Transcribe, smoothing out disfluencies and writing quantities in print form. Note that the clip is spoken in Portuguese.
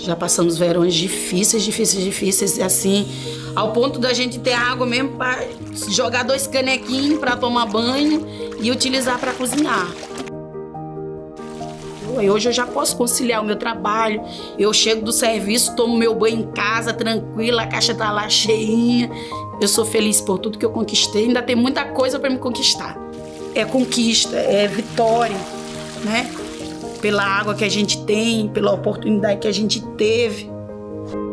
Já passamos verões difíceis, assim, ao ponto da gente ter água mesmo para jogar 2 canequinhos para tomar banho e utilizar para cozinhar. Hoje eu já posso conciliar o meu trabalho, eu chego do serviço, tomo meu banho em casa, tranquila, a caixa tá lá cheinha. Eu sou feliz por tudo que eu conquistei, ainda tem muita coisa para me conquistar. É conquista, é vitória, né? Pela água que a gente tem, pela oportunidade que a gente teve.